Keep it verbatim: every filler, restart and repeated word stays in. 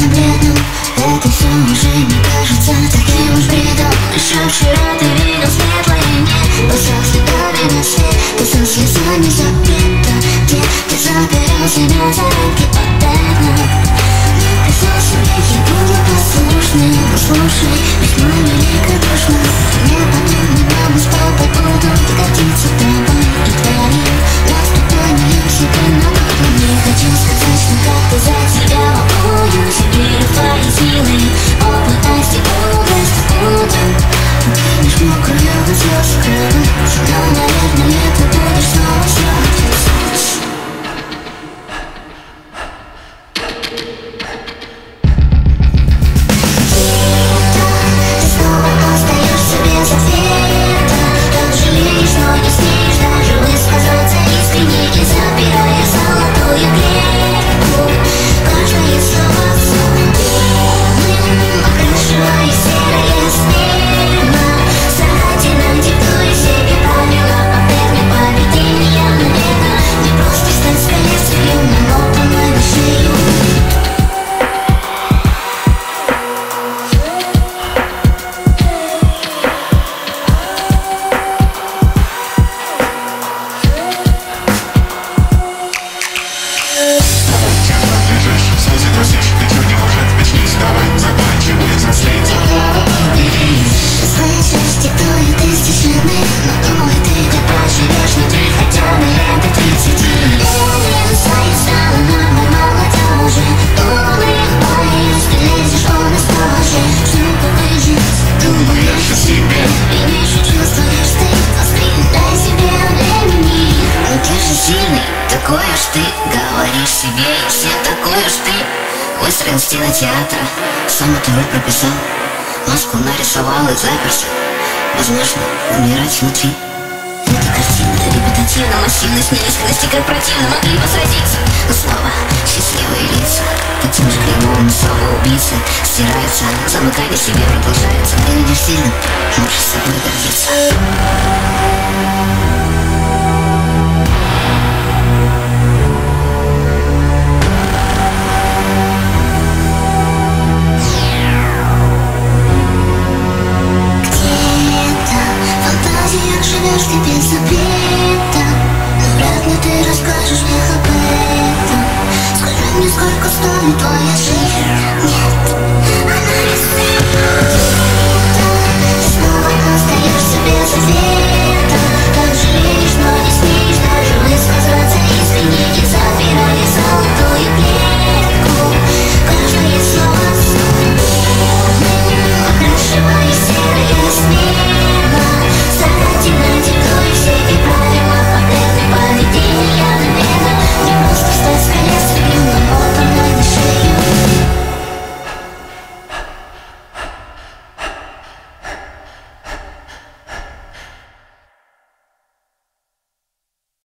таким бредом. Это все уже не кажется таким уж бредом. Еще вчера ты видел светлое небо, бросал следами на свет, ты со слезами запрета, где ты забирал себя за рамки ответа. Признал себе, я буду послушным, послушай, весьма великодушно. Мне потом не мама с папой будут годиться тобой и твоим наступлением себе на году. Не хочу сказать, что как-то за тебя волнуюсь, я верю в твои силы, опытность и мудрость буду. Кинешь мокрую в звезд скрывать, но, наверное, ты будешь снова слать. Такой уж ты, говоришь себе, и все такой уж ты. Выстроил стены театра, сам эту роль прописал, маску нарисовал и заперся. Возможно, умирать внутри. Эта картина репетативна, массивность, неискренности, как противно могли бы сразиться. Но снова счастливые лица, таким же клеймом самоубийцы стираются, замыкание себе продолжается. Ты видишь сильно, можешь с собой гордиться.